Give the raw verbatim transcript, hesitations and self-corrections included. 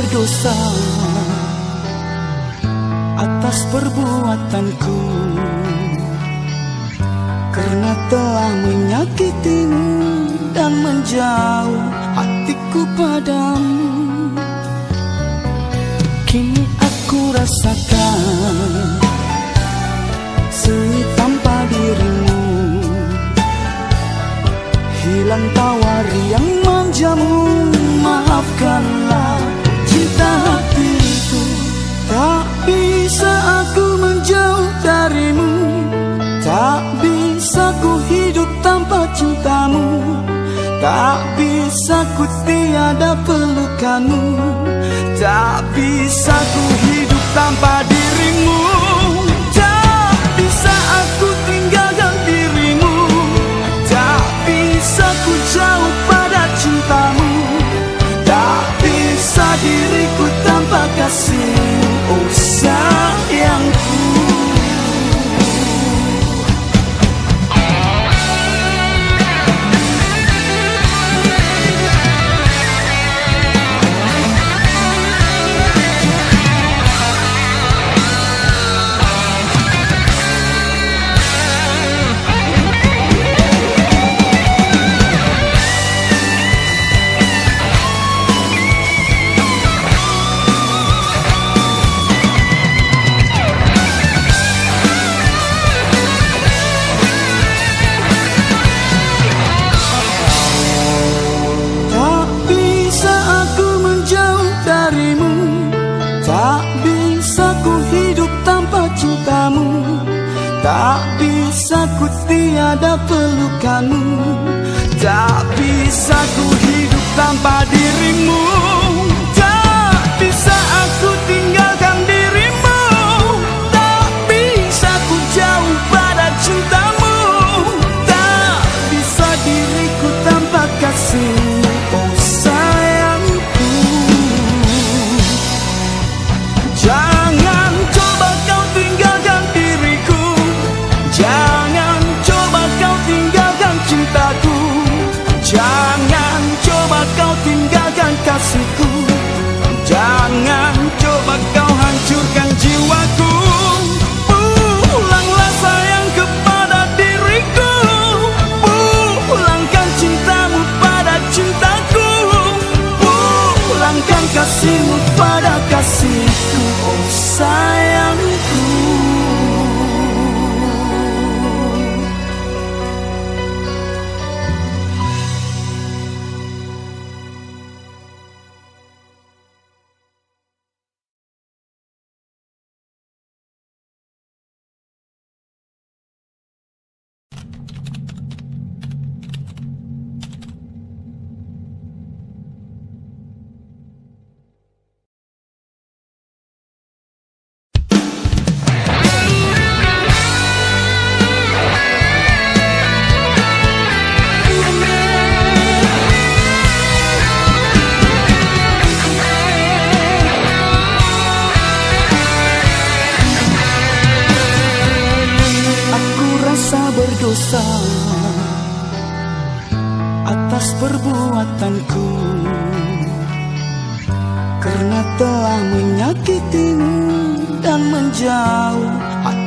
berdosa atas perbuatanku, karena telah menyakitimu dan menjauh hatiku padamu. Kini aku rasakan sunyi tanpa dirimu, hilang tawar yang manjamu. Maafkanlah cinta hatiku, tak bisa aku menjauh darimu, tak bisa ku hidup tanpa cintamu, tak bisa ku tiada pelukanmu, tak bisa ku hidup tanpa dirimu, tak bisa aku tinggalkan dirimu, tak bisa ku jauh pada cintamu, tak bisa diriku tanpa kasihmu, oh sayangku. Tak bisa ku tiada pelukanmu, tak bisa ku hidup tanpa dirimu, tak bisa aku tinggalkan dirimu, tak bisa ku jauh pada cintamu, tak bisa diriku tanpa kasihmu, oh sayangku. Jangan coba kau tinggalkan diriku, jangan coba kau tinggalkan cintaku, jangan coba kau tinggalkan kasihku, jangan coba kau hancurkan jiwaku. Pulanglah sayang kepada diriku, pulangkan cintamu pada cintaku, pulangkan kasihmu pada kasihku, oh sayangku. Berdosa atas perbuatanku, karena telah menyakitimu dan menjauh